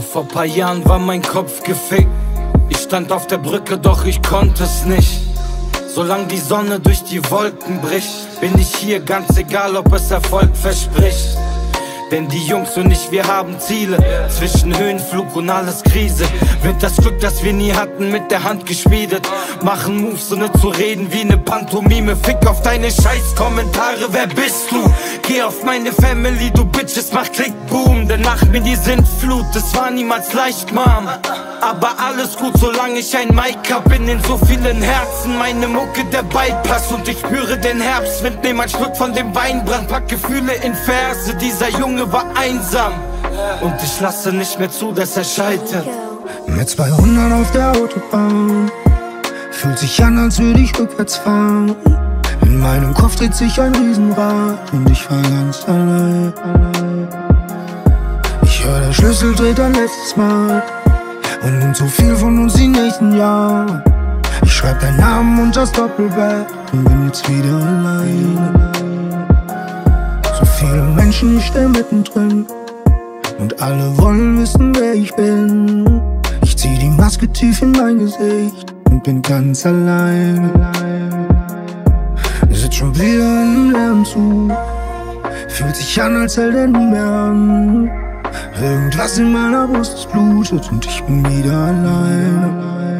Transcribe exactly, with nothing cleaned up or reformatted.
Doch vor paar Jahren war mein Kopf gefickt. Ich stand auf der Brücke, doch ich konnte es nicht. Solange die Sonne durch die Wolken bricht, bin ich hier, ganz egal, ob es Erfolg verspricht. Denn die Jungs und ich, wir haben Ziele. Zwischen Höhenflug und alles Krise wird das Glück, das wir nie hatten, mit der Hand geschmiedet. Machen Moves, ohne zu reden, wie ne Pantomime. Fick auf deine scheiß Kommentare, wer bist du? Geh auf meine Family, du Bitches, mach Klick, Boom. Denn nach mir die Sintflut, es war niemals leicht, Mom. Aber alles gut, solange ich ein Mic hab. In den so vielen Herzen, meine Mucke, der Bypass. Und ich spüre den Herbstwind, nehm ein Schluck von dem Weinbrand. Pack Gefühle in Verse, dieser Junge war einsam. Und ich lasse nicht mehr zu, dass er scheitert. Mit zweihundert auf der Autobahn, fühlt sich an, als würde ich rückwärts fahren. In meinem Kopf dreht sich ein Riesenrad und ich fahr ganz allein. Ich höre, der Schlüssel dreht ein letztes Mal und nimmt so viel von uns die nächsten Jahre. Ich schreib deinen Namen und das Doppelbett und bin jetzt wieder allein. So viele Menschen, ich steh mittendrin und alle wollen wissen, wer ich bin. Ich zieh die Maske tief in mein Gesicht und bin ganz allein. Sitz schon wieder in einem leeren Zug, fühlt sich an, als hält er nie mehr an. Irgendwas in meiner Brust blutet und ich bin wieder allein.